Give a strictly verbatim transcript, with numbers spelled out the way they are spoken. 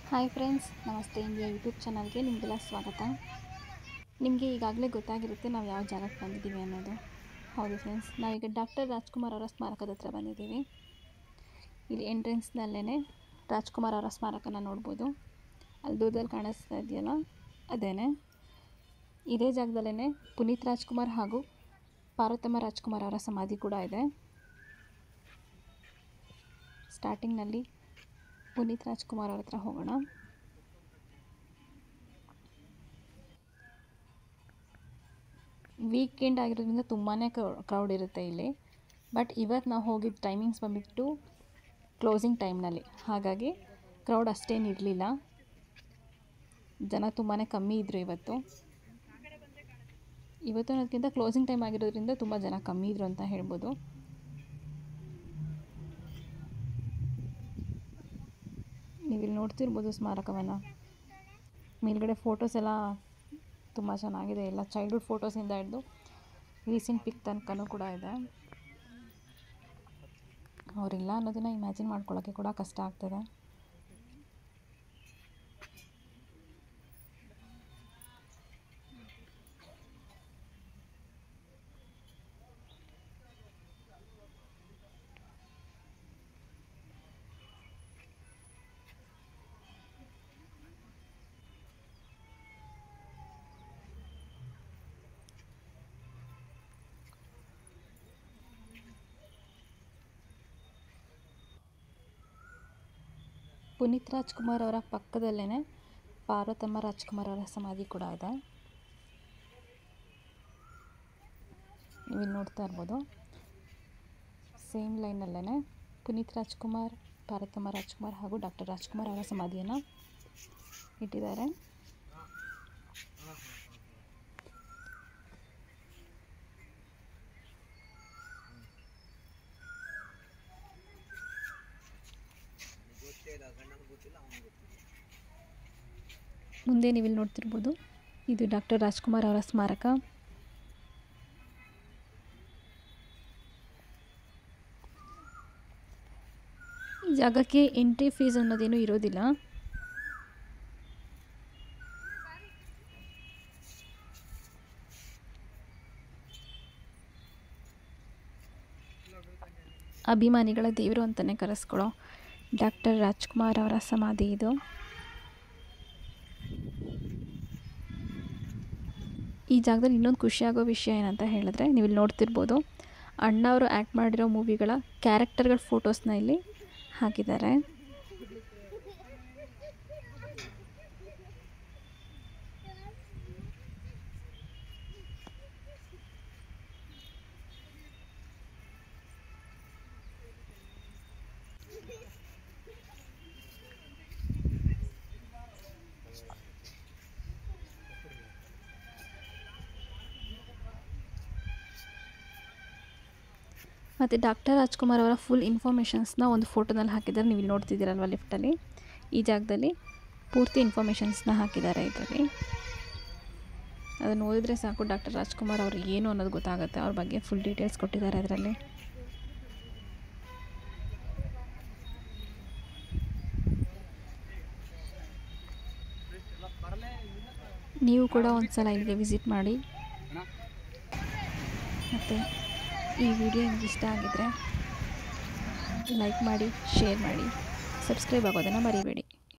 Hi friends, ನಮಸ್ತೆ. India YouTube ಚಾನಲ್ಗೆ ನಿಮಗೆಲ್ಲ ಸ್ವಾಗತ. ನಿಮಗೆ ಈಗಾಗಲೇ ಗೊತ್ತಾಗಿರುತ್ತೆ ನಾವು ಯಾವ ಜಾಗಕ್ಕೆ ಬಂದಿದ್ದೀವಿ ಅನ್ನೋದು. ಹೌದು ಫ್ರೆಂಡ್ಸ್, ನಾವೀಗ ಡಾಕ್ಟರ್ ರಾಜ್ಕುಮಾರ್ ಅವರ ಸ್ಮಾರಕದ ಹತ್ರ ಬಂದಿದ್ದೀವಿ. ಇಲ್ಲಿ ಎಂಟ್ರೆನ್ಸ್ನಲ್ಲೇ ರಾಜ್ಕುಮಾರ್ ಅವರ ಸ್ಮಾರಕನ ನೋಡ್ಬೋದು. ಅಲ್ಲಿ ದೂರದಲ್ಲಿ ಕಾಣಿಸ್ತಾ ಇದೆಯಲ್ಲ, ಅದೇನೆ. ಇದೇ ಜಾಗದಲ್ಲೇ ಪುನೀತ್ ರಾಜ್ಕುಮಾರ್ ಹಾಗೂ ಪಾರ್ವತಮ್ಮ ರಾಜ್ಕುಮಾರ್ ಅವರ ಸಮಾಧಿ ಕೂಡ ಇದೆ. ಸ್ಟಾರ್ಟಿಂಗ್ನಲ್ಲಿ ಪುನೀತ್ ರಾಜ್ಕುಮಾರ್ ಅವ್ರ ಹತ್ರ ಹೋಗೋಣ. ವೀಕೆಂಡ್ ಆಗಿರೋದ್ರಿಂದ ತುಂಬಾ ಕ್ರೌಡ್ ಇರುತ್ತೆ ಇಲ್ಲಿ. ಬಟ್ ಇವತ್ತು ನಾವು ಹೋಗಿದ್ದ ಟೈಮಿಂಗ್ಸ್ ಬಂದುಬಿಟ್ಟು ಕ್ಲೋಸಿಂಗ್ ಟೈಮ್ನಲ್ಲಿ, ಹಾಗಾಗಿ ಕ್ರೌಡ್ ಅಷ್ಟೇನು ಇರಲಿಲ್ಲ. ಜನ ತುಂಬಾ ಕಮ್ಮಿ ಇದ್ದರು ಇವತ್ತು. ಇವತ್ತು ಅನ್ನೋದಕ್ಕಿಂತ ಕ್ಲೋಸಿಂಗ್ ಟೈಮ್ ಆಗಿರೋದ್ರಿಂದ ತುಂಬ ಜನ ಕಮ್ಮಿ ಇದ್ದರು ಅಂತ ಹೇಳ್ಬೋದು. ನೀವಿಲ್ಲಿ ನೋಡ್ತಿರ್ಬೋದು ಸ್ಮಾರಕವನ್ನು. ಮೇಲ್ಗಡೆ ಫೋಟೋಸ್ ಎಲ್ಲ ತುಂಬ ಚೆನ್ನಾಗಿದೆ. ಎಲ್ಲ ಚೈಲ್ಡ್ಹುಡ್ ಫೋಟೋಸಿಂದ ಹಿಡಿದು ರೀಸೆಂಟ್ ಪಿಕ್ ತನಕನೂ ಕೂಡ ಇದೆ. ಅವರಿಲ್ಲ ಅನ್ನೋದನ್ನು ಇಮ್ಯಾಜಿನ್ ಮಾಡ್ಕೊಳ್ಳೋಕ್ಕೆ ಕೂಡ ಕಷ್ಟ ಆಗ್ತದೆ. ಪುನೀತ್ ರಾಜ್ಕುಮಾರ್ ಅವರ ಪಕ್ಕದಲ್ಲೇ ಪಾರ್ವತಮ್ಮ ರಾಜ್ಕುಮಾರ್ ಅವರ ಸಮಾಧಿ ಕೂಡ ಇದೆ. ನೀವು ನೋಡ್ತಾ ಇರ್ಬೋದು. ಸೇಮ್ ಲೈನಲ್ಲೇ ಪುನೀತ್ ರಾಜ್ಕುಮಾರ್, ಪಾರ್ವತಮ್ಮ ರಾಜ್ಕುಮಾರ್ ಹಾಗೂ ಡಾಕ್ಟರ್ ರಾಜ್ಕುಮಾರ್ ಅವರ ಸಮಾಧಿಯನ್ನು ಇಟ್ಟಿದ್ದಾರೆ. ಮುಂದೆ ನೀವಿಲ್ಲಿ ನೋಡ್ತಿರ್ಬೋದು, ಇದು ಡಾಕ್ಟರ್ ರಾಜ್ಕುಮಾರ್ ಅವರ ಸ್ಮಾರಕ. ಈ ಜಾಗಕ್ಕೆ ಎಂಟ್ರಿ ಫೀಸ್ ಅನ್ನೋದೇನು ಇರೋದಿಲ್ಲ. ಅಭಿಮಾನಿಗಳ ದೇವರು ಅಂತಲೇ ಕರೆಸ್ಕೊಳ್ಳೋ ಡಾಕ್ಟರ್ ರಾಜ್ಕುಮಾರ್ ಅವರ ಸಮಾಧಿ ಇದು. ಈ ಜಾಗದಲ್ಲಿ ಇನ್ನೊಂದು ಖುಷಿಯಾಗೋ ವಿಷಯ ಏನಂತ ಹೇಳಿದ್ರೆ, ನೀವು ಇಲ್ಲಿ ನೋಡ್ತಿರ್ಬೋದು, ಅಣ್ಣ ಅವರು ಆ್ಯಕ್ಟ್ ಮಾಡಿರೋ ಮೂವಿಗಳ ಕ್ಯಾರೆಕ್ಟರ್ಗಳ ಫೋಟೋಸ್ನ ಇಲ್ಲಿ ಹಾಕಿದ್ದಾರೆ. ಮತ್ತು ಡಾಕ್ಟರ್ ರಾಜ್ಕುಮಾರ್ ಅವರ ಫುಲ್ ಇನ್ಫಾರ್ಮೇಷನ್ಸ್ನ ಒಂದು ಫೋಟೋನಲ್ಲಿ ಹಾಕಿದ್ದಾರೆ. ನೀವು ಇಲ್ಲಿ ನೋಡ್ತಿದ್ದೀರಲ್ವ ಲಿಫ್ಟಲ್ಲಿ. ಈ ಜಾಗದಲ್ಲಿ ಪೂರ್ತಿ ಇನ್ಫಾರ್ಮೇಷನ್ಸ್ನ ಹಾಕಿದ್ದಾರೆ ಇದರಲ್ಲಿ. ಅದನ್ನು ಓದಿದ್ರೆ ಸಾಕು, ಡಾಕ್ಟರ್ ರಾಜ್ಕುಮಾರ್ ಅವರು ಏನು ಅನ್ನೋದು ಗೊತ್ತಾಗುತ್ತೆ. ಅವ್ರ ಬಗ್ಗೆ ಫುಲ್ ಡೀಟೇಲ್ಸ್ ಕೊಟ್ಟಿದ್ದಾರೆ ಅದರಲ್ಲಿ. ನೀವು ಕೂಡ ಒಂದು ಸಲ ಇಲ್ಲಿಗೆ ವಿಸಿಟ್ ಮಾಡಿ. ಮತ್ತು ಈ ವಿಡಿಯೋ ನಿಮ್ಗೆ ಇಷ್ಟ ಆಗಿದ್ದರೆ ಲೈಕ್ ಮಾಡಿ, ಶೇರ್ ಮಾಡಿ, ಸಬ್ಸ್ಕ್ರೈಬ್ ಆಗೋದನ್ನು ಮರಿಬೇಡಿ.